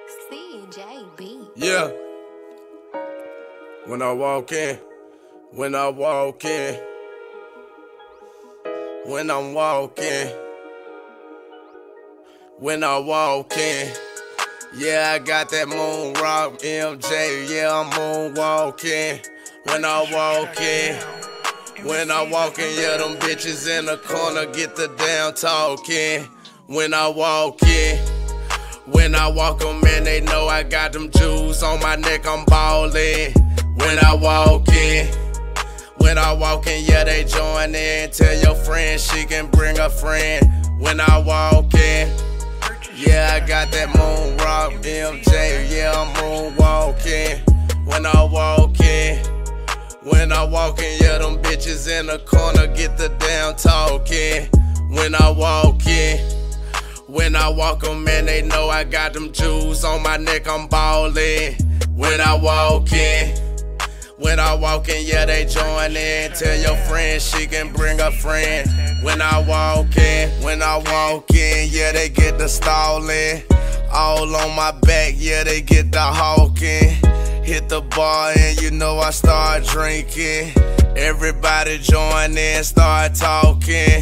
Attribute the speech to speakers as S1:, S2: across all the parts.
S1: CJB.
S2: Yeah. When I walk in, when I walk in, when I'm walking, when I walk in, yeah, I got that moon rock MJ, yeah, I'm moonwalking. When I walk in, when I walk in, yeah, them bitches in the corner get the damn talking. When I walk in, when I walk 'em in, they know I got them jewels on my neck, I'm ballin'. When I walk in, when I walk in, yeah, they join in. Tell your friend she can bring a friend. When I walk in, yeah, I got that moon rock MJ, yeah, I'm moonwalking. When I walk in, when I walk in, yeah, them bitches in the corner get the damn talking. When I walk in, when I walk 'em in, they know I got them jewels on my neck, I'm ballin'. When I walk in, when I walk in, yeah, they join in. Tell your friend she can bring a friend. When I walk in, yeah, they get the stallin'. All on my back, yeah, they get the hawking. Hit the bar and you know I start drinking. Everybody join in, start talking.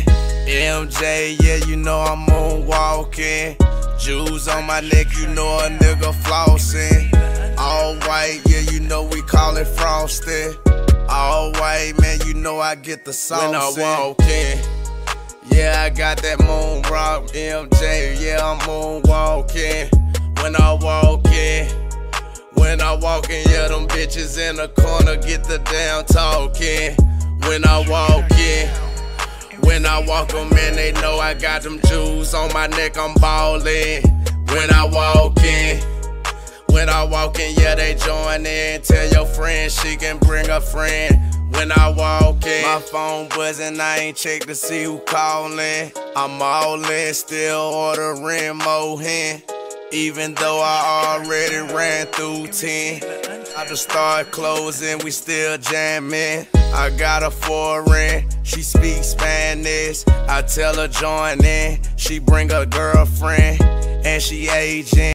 S2: MJ, yeah, you know I'm moonwalking. Jewels on my neck, you know a nigga flossing. All white, yeah, you know we call it frosty. All white, man, you know I get the sauce. When I walk in, yeah, I got that moon rock MJ, yeah, I'm moonwalking. When I walk in, when I walk in, yeah, them bitches in the corner get the damn talking. When I walk in, when I walk 'em in, they know I got them jewels on my neck, I'm ballin'. When I walk in, when I walk in, yeah, they join in. Tell your friend she can bring a friend. When I walk in, my phone buzzing, I ain't check to see who callin'. I'm all in, still ordering more hen. Even though I already ran through 10, I just start closing, we still jamming. I got a foreign, she speaks Spanish. I tell her join in, she bring her girlfriend, and she aging.